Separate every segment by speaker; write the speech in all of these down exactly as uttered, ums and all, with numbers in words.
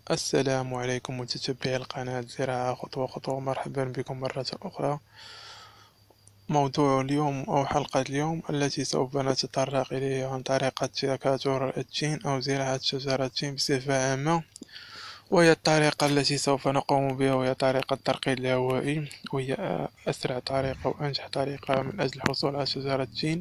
Speaker 1: السلام عليكم متتبعي القناة زراعة خطوة خطوة. مرحبا بكم مرة أخرى. موضوع اليوم أو حلقة اليوم التي سوف نتطرق إليها عن طريقة تكاثر التين أو زراعة شجرة التين بصفة عامة، وهي الطريقة التي سوف نقوم بها، وهي طريقة الترقيد الهوائي، وهي أسرع طريقة وأنجح طريقة من أجل الحصول على شجرة التين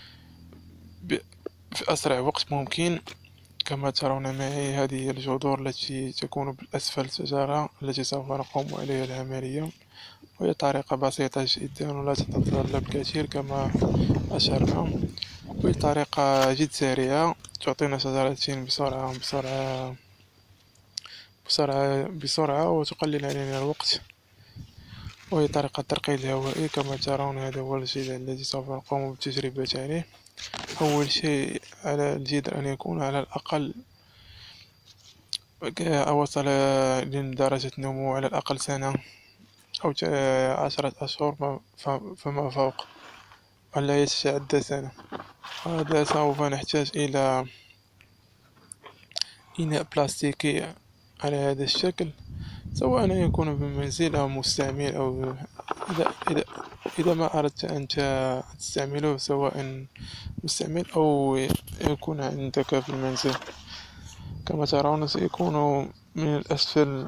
Speaker 1: في أسرع وقت ممكن. كما ترون معي، هذه الجذور التي تكون بالأسفل الشجرة التي سوف نقوم عليها العملية، وهي طريقة بسيطة جدا ولا تتطلب كثير كما أشرنا، وهي طريقة جد سريعة تعطينا شجرتين بسرعة بسرعة بسرعة بسرعة وتقلل علينا الوقت. وهي طريقة الترقيد الهوائي. كما ترون هذا هو الشيء الذي سوف نقوم بالتجربة عليه. أول شيء على الجدر أن يكون على الأقل وصل لدرجة نمو على الأقل سنة أو عشرة أشهر فما فوق، ولا يتعدى سنة. هذا سوف نحتاج إلى إناء بلاستيكي على هذا الشكل، سواء يكون بالمنزل أو مستعمل، أو إذا, إذا, إذا ما أردت أن تستعمله، سواء مستعمل أو يكون عندك في المنزل. كما ترون سيكون من الأسفل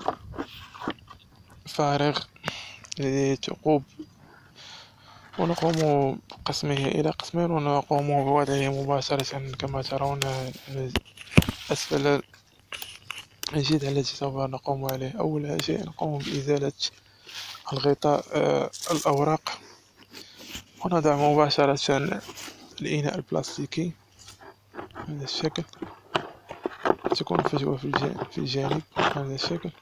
Speaker 1: فارغ لديه ثقوب، ونقوم بقسمه إلى قسمين ونقوم بوضعه مباشرة. كما ترون أسفل الجذع التي سوف نقوم عليه، أول شيء نقوم بإزالة الغطاء آه الأوراق، ونضع مباشرة الإناء البلاستيكي بهذا الشكل. تكون فجوة في الجانب بهذا الشكل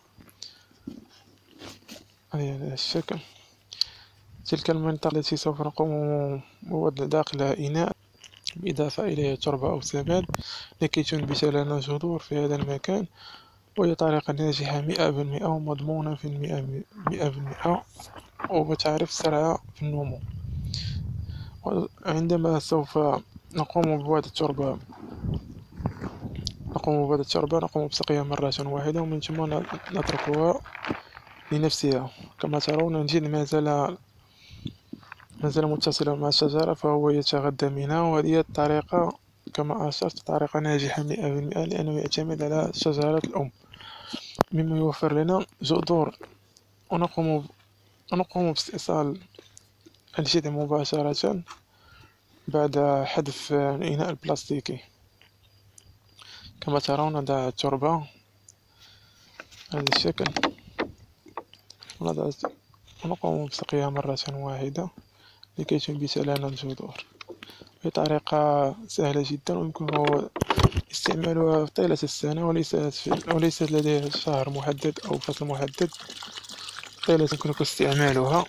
Speaker 1: بهذا الشكل. تلك المنطقة التي سوف نقوم بوضع داخلها إناء بالإضافة إليه تربة أو سماد لكي تنبت لنا جذور في هذا المكان. وهي طريقة ناجحة مئة بالمئة ومضمونة في المئة مئة بالمئة، وتعرف سرعة في النمو. عندما سوف نقوم بوضع التربة نقوم بوضع التربة نقوم بسقيها مرة واحدة، ومن ثم نتركها لنفسها. كما ترون الجذع ما زال ما زال متصلا مع الشجرة، فهو يتغذى منها. وهذه الطريقة كما أشرت طريقة ناجحة مئة بالمئة، لأنه يعتمد على شجرة الأم، مما يوفر لنا جذور. ونقوم ونقوم باستئصال الجذع مباشرة بعد حذف الإناء البلاستيكي. كما ترون نضع التربة بهذا الشكل، ونقوم بسقيها مرة واحدة لكي تنبت لنا الجذور. هي طريقة سهلة جدا، ويمكن استعمالها طيلة السنة، وليست وليست لديها شهر محدد أو فصل محدد. طيلة يمكنك استعمالها،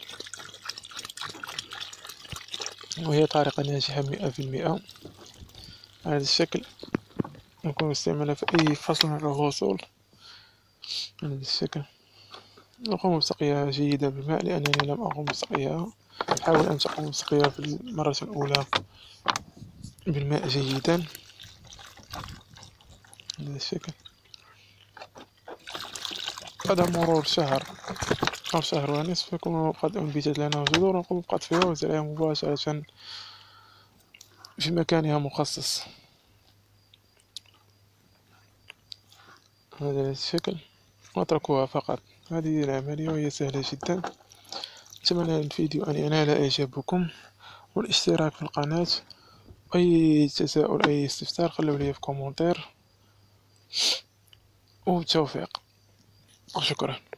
Speaker 1: وهي طريقة ناجحة مئة في المئة. على هذا الشكل يمكن استعمالها في أي فصل من الفصول. على هذا الشكل نقوم بسقيها جيدا بالماء، لأنني لم أقوم بسقيها. حاول أن تقوم بسقيها في المرة الأولى بالماء جيدا. على هذا الشكل بعد مرور شهر أو شهر ونصف يكون قد أنبتت لنا جذور، ونقوم بقطفها وزرعها مباشرة في مكانها مخصص. هذا الشكل نتركها فقط. هذه العملية وهي سهلة جدا. أتمنى الفيديو أن ينال إعجابكم، والاشتراك في القناة. أي تساؤل أي استفسار خلوا لي في كومنتير، وبالتوفيق وشكرا.